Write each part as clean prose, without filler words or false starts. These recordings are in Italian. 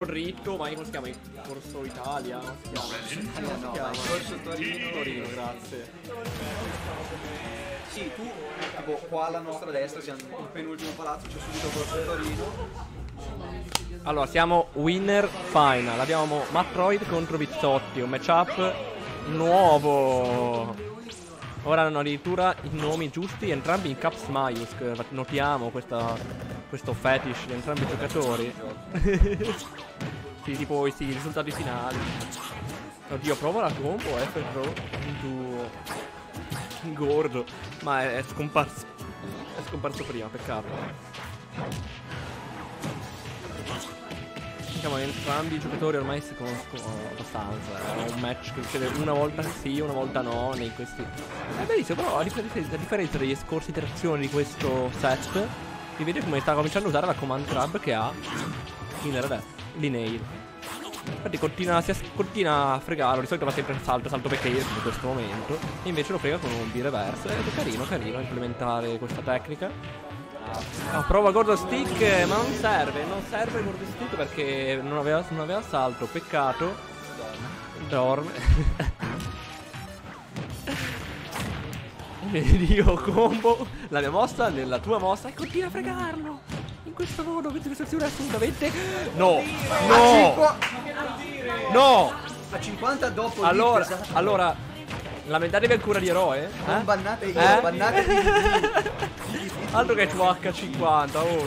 Ritto, ma come si chiama? Corso Italia? No, Corso Torino. Torino, grazie. Sì, tu, tipo qua alla nostra destra siamo il penultimo palazzo, c'è subito Corso Torino. Allora, siamo winner final. Abbiamo Matroid contro Bizzotti, un matchup nuovo. Ora hanno addirittura i nomi giusti, entrambi in caps maiuscole. Notiamo questo fetish di entrambi i giocatori. Sì, tipo i risultati finali. Oddio, prova la combo F Pro into Gordo. Ma è scomparso. È scomparso prima, peccato. Diciamo che entrambi i giocatori ormai si conoscono abbastanza. È un match che succede una volta sì, una volta no. Nei questi. È bellissimo, però a differenza degli scorsi iterazioni di questo set, si vede come sta cominciando a usare la command grab che ha Linear. Infatti continua a fregarlo. Di solito va sempre salto perché in questo momento. E invece lo frega con un B-reverse. Ed è carino implementare questa tecnica. Prova Gordo Stick, ma non serve il Gordo Stick perché non aveva salto. Peccato. Dorme. Dio, combo la mia mossa nella tua mossa e continua a fregarlo in questo modo. Questa situazione assolutamente no. A 50 dopo. Allora lamentatevi ancora di eroe. Non bannate io, bannate altro che tu H50. Oh,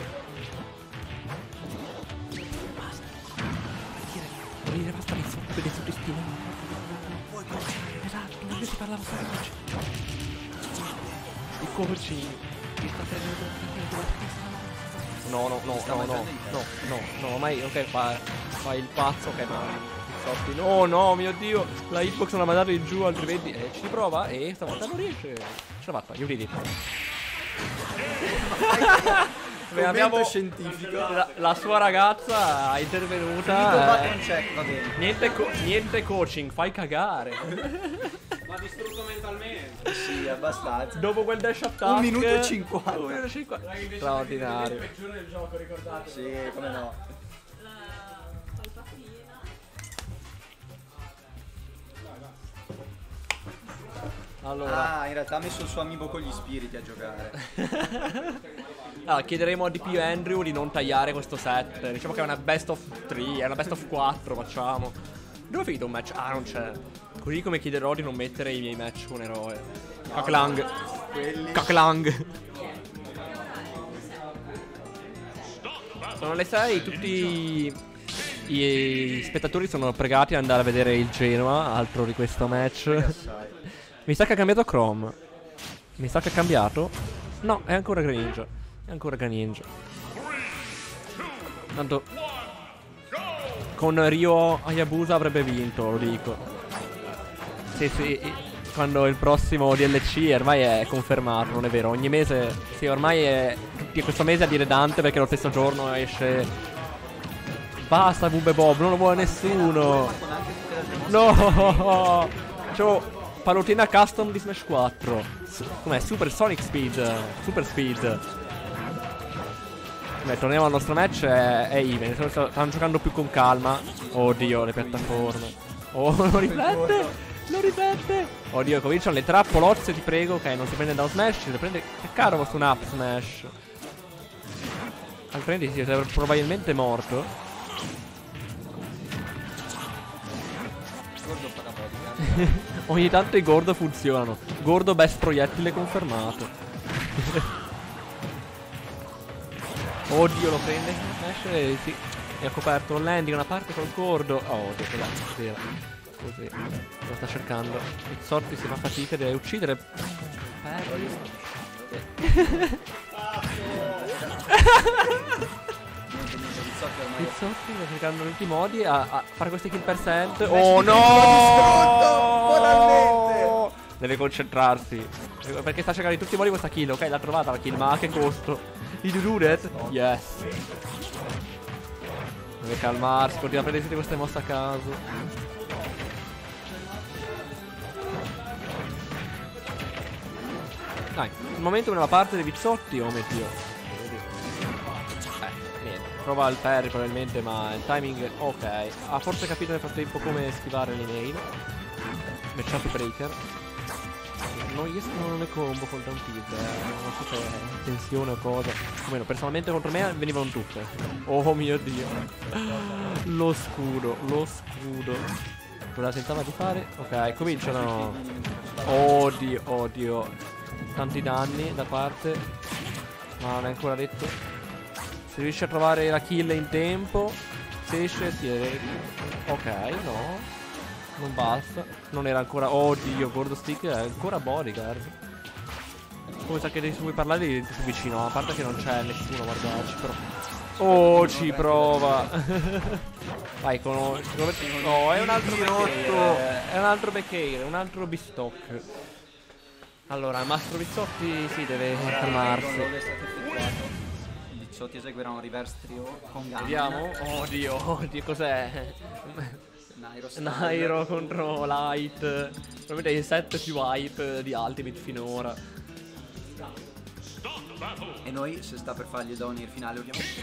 basta vedere su destino. Esatto, non si parlava sempre. Il coaching ti sta prendendo. No, mai, ok, fai il pazzo, ok, ma no, mio Dio, la hitbox non l'ha mandato in giù, altrimenti ci riprova e stavolta non riesce. Ce l'ha fatta, io vedi. Abbiamo scientifico. La sua ragazza è intervenuta. Niente coaching, fai cagare. Ma distrutto mentalmente. Sì, abbastanza. Dopo quel dash attack 1 minuto e 50. Straordinario. Il peggiore del gioco, ricordate. Sì, come no. Allora, in realtà ha messo il suo amico con gli spiriti a giocare. allora, chiederemo a DP Andrew di non tagliare questo set. Diciamo che è una best of 3, è una best of 4, facciamo. Dove è finito un match? Ah, non c'è. Così come chiederò di non mettere i miei match con eroe. Kaklang. Sono le 6, tutti i spettatori sono pregati ad andare a vedere il Genoa, altro di questo match. Mi sa che ha cambiato Chrome. Mi sa che ha cambiato. No, è ancora Greninja. Tanto con Ryo Hayabusa avrebbe vinto, lo dico. Sì, quando il prossimo DLC ormai è confermato, non è vero? Ogni mese, sì, ormai è questo mese a dire Dante perché lo stesso giorno esce. Basta Bube Bob, non lo vuole nessuno. No. C'ho Palutena Custom di Smash 4. Com'è? Super Sonic Speed. Super Speed. Beh, torniamo al nostro match. È even. Stanno giocando più con calma. Oddio, le piattaforme. Oh, lo ripete. Oddio, cominciano le trappolozze, ti prego. Ok, non si prende down smash. Si prende. Che caro questo un up smash. Altrimenti si sarebbe probabilmente morto. Ogni tanto i Gordo funzionano. Gordo best proiettile confermato. Oddio, lo prende e sì, e ha coperto un landing una parte col Gordo. Oh, oddio, così. Lo sta cercando. Bizzotti si fa fatica, deve uccidere. Bizzotti sta cercando in tutti i modi a fare questi kill percent. Oh no! Deve concentrarsi perché sta cercando in tutti i modi questa kill. Ok, l'ha trovata la kill, ma a che costo? Did you do that? Yes. Deve calmarsi, continua a prendere tutte queste mosse a caso. Dai, il momento nella parte dei Bizzotti, oh mio Dio. Niente. Prova il parry probabilmente, ma il timing... Ok. Ha forse capito nel frattempo come schivare l'email. Matchup breaker. Non riescono le combo col down tilt, non so se è tensione o cosa. O meno, personalmente contro me venivano tutte. Oh mio dio. Lo scudo, lo scudo. Cosa tentava di fare? Ok, cominciano. Oddio, oddio. Tanti danni da parte. Ma non è ancora detto. Se riesce a trovare la kill in tempo. Se riesce, sì. Ok, no. Non basta. Non era ancora. Oddio, Gordo Stick è ancora bodyguard. Come sa che devi vuoi parlare di più vicino. A parte che non c'è nessuno a guardarci, però. Oh, ci prova. Vai con. No, è un altro Birotto. È un altro Beccaire, un altro Bistock. Allora, il Mastro Bizzotti si deve calmarsi. Bizzotti eseguirà un reverse trio con Gamin. Vediamo. Oddio, oddio, cos'è? Nairo contro Light. Probabilmente il set più hype di Ultimate finora. E noi, se sta per fargli il downhill finale, ovviamente.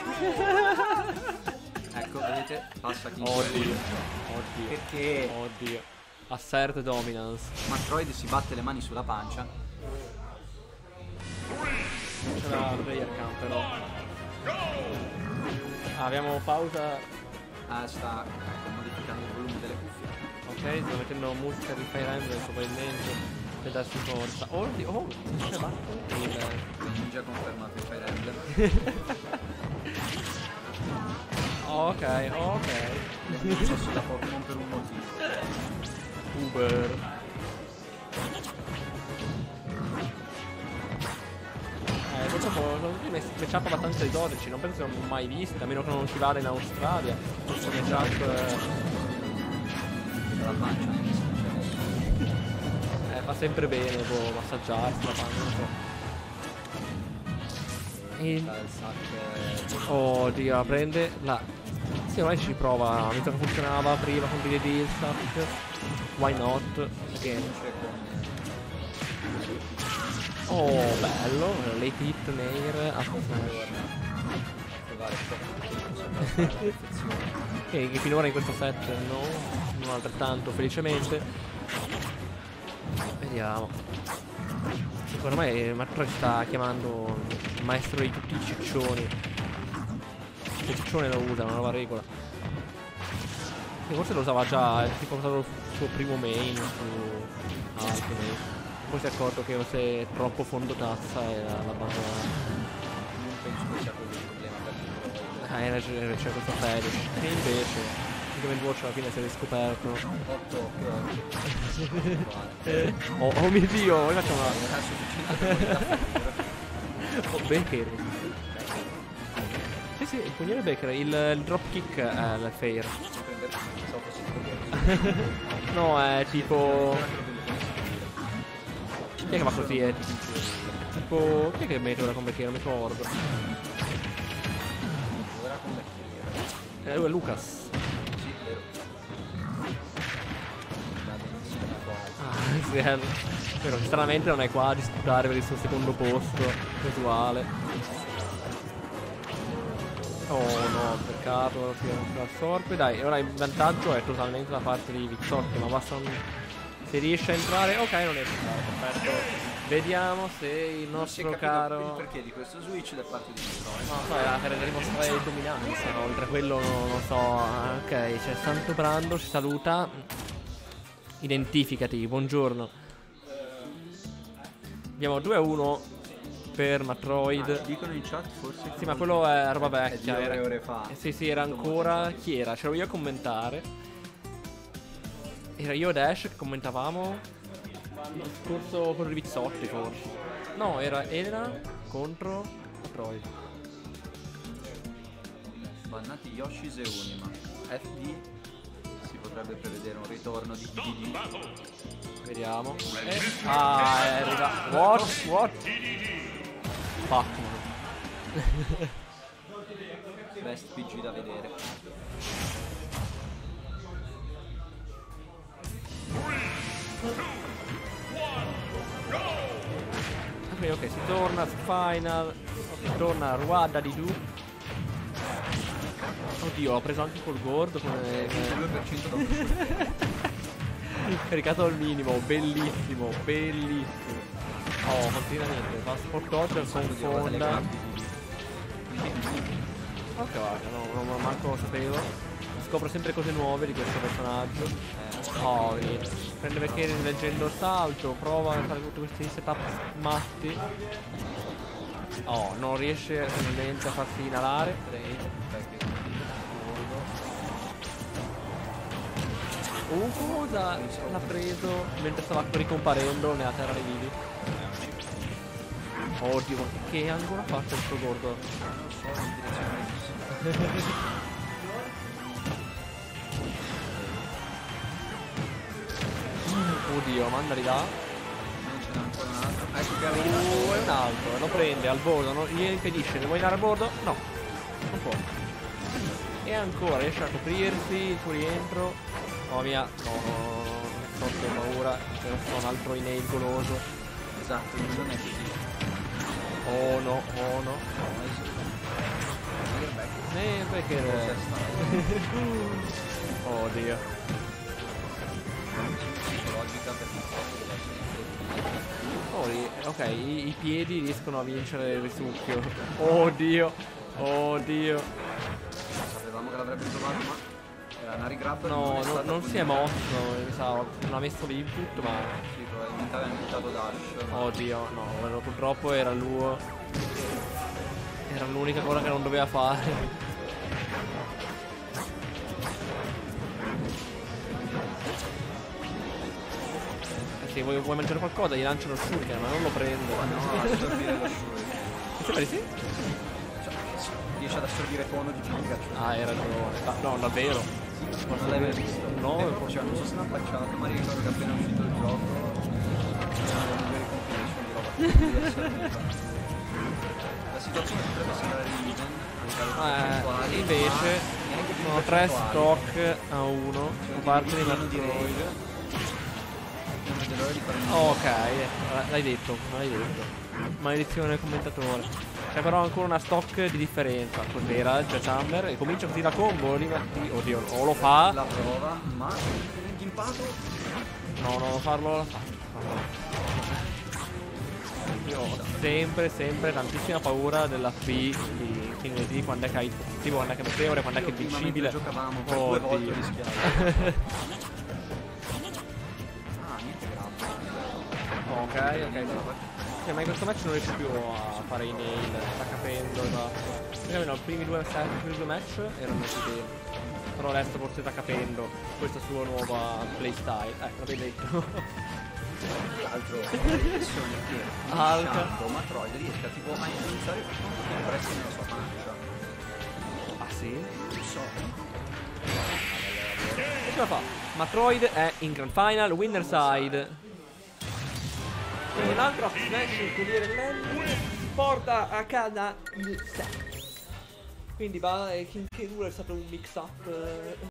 Ecco, vedete? Passa King. Oddio. Oddio. Perché? Oddio. Assert dominance. Metroid si batte le mani sulla pancia. C'è la player cam però. Abbiamo pausa. Sta modificando il volume delle cuffie. Ok, sto mettendo musica di Fire Emblem probabilmente per darsi forza. Oddio, oh, c'è batte il... Quindi già confermato il Fire Emblem. Ok, ok. Non so se da Pokémon per un motivo. Uber. Questo sono tutti matchup abbastanza esotici, non penso che non mai visti, a meno che non si vada in Australia. Questo matchup La pancia non fa sempre bene, può massaggiarsi la pancia, non so. Oddio, prende la... Sì, ormai ci prova, visto che funzionava prima con DDD il stack. Why not? Again. Oh, bello, late hit Nair. Che finora in questo set no, non altrettanto felicemente. Vediamo. Secondo me Metroid sta chiamando il maestro di tutti i ciccioni. Il ciccione lo usa, una nuova regola. E forse lo usava già, è tipo usato il suo primo main su Ultimate. Poi si è accorto che fosse troppo fondo tazza e l'ha abbandonato. Non penso che sia quello il problema per Metroid. C'è questo fetish. E invece il Game Watch alla fine si è riscoperto. 8 Oh mio dio, ora faccio una... Oh, Baker. Sì, il pugnale Baker, il dropkick è il fair. No, è tipo... Chi è che va così? È tipo... Chi è che mette ora con Baker? Non mi ricordo. Lui è Lucas. Sì, però stranamente non è qua a disputare per il suo secondo posto casuale. Oh no, peccato, si assorbe. Dai, ora il vantaggio è totalmente da parte di Bizzotti, ma basta un... Se riesce a entrare, ok, non riesce a entrare, perfetto. Vediamo se il nostro caro... il perché di questo switch da parte di Metroid. No, so, era per dimostrare dominanza, oltre a quello non so. Ok, c'è Santo Brando, ci saluta. Identificati, buongiorno. Abbiamo 2-1 per Metroid. Dicono in chat forse. Sì, ma quello è roba vecchia. È di ore fa. Sì, era ancora. Chi era? C'ero io a commentare. Era io e Dash che commentavamo. L'anno scorso con i Bizzotti forse. No, era contro Metroid. Bannati Yoshi's e Unima. FD. Si potrebbe prevedere un ritorno di DD. Vediamo. È arrivato. What? Fuck. Best PG da vedere. Ok, si torna su Final. Si torna a Ruada di Du. Oddio, l'ho preso anche col gordo come... 2% dopo. Caricato al minimo, bellissimo, bellissimo. Oh, continuamente, fa sport dodger, confonda. Ok, guarda, non manco lo sapevo. Scopro sempre cose nuove di questo personaggio. Oh, vedi. Prende Mecheri leggendo il salto, prova a fare tutti questi setup matti. Oh, non riesce realmente a farsi inalare. Cosa l'ha preso mentre stava ricomparendo nella terra dei vivi? Oddio, ma che angolo ha fatto il suo gordo? Non so in direzione. Oddio, mandali là. Non ce n'è ancora un altro. Ecco che arriva. È un altro, lo prende al bordo, gli impedisce, ne vuoi andare al bordo? No, non può. E ancora, riesce a coprirsi il suo rientro. Mamma mia, no, che paura, ce ne sto un altro inel goloso. Esatto, non è così. Oh no, oh no. Perché... Oddio. Psicologica per il Oh, ok, i piedi riescono a vincere il risucchio. Oddio, oddio. Sapevamo che l'avrebbe trovato, ma era una rigrappa. No, non si è mosso, mi sa, non ha messo lì tutto, ma... Sì, probabilmente aveva buttato dash. Oddio, no, purtroppo era lui. Era l'unica cosa che non doveva fare. Sì, vuoi mangiare qualcosa? Gli lancio lo shuriken, ma non lo prendo. No, assorbire lo shuriken. Mi sembra di sì? Riesce ad assorbire fono di Pikachu. Ah, hai ragione. No, davvero. Non l'hai mai visto? No, cioè, non so se l'ha facciato, ma ricordo che appena uscito il gioco c'erano delle compilation di roba che assorbiva. La situazione potrebbe sembrare even, invece sono 3 stock a 1 da parte di Metroid. Non vedo l'ora di fare il Ok, l'hai detto, maledizione del commentatore. C'è però ancora una stock di differenza. Cos'era? C'è Chamber e comincia così la combo, rimetti. Oddio, o lo fa. la prova, ma l'impato. No, non farlo, la fa. Io ho sempre tantissima paura della P di King D quando è che hai tipo quando è che è meteore, quando è che è invincibile. Giocavamo per 2 volte rischiato. Ok. Sì, ma in questo match non riesco più a fare i nail, sta capendo, perché almeno i primi due match erano andati bene. Però adesso forse sta capendo questa sua nuova playstyle. L'avevi detto. Tra l'altro ho l'impressione che Alca Metroid riesca tipo a influenzare i prezzi nella sua pancia. Ah sì? Non so. E ce la fa. Metroid è in Grand Final, winner side. E un altro smash il Corriere dell'Ende porta a casa il set. Quindi King K. Rool è stato un mix up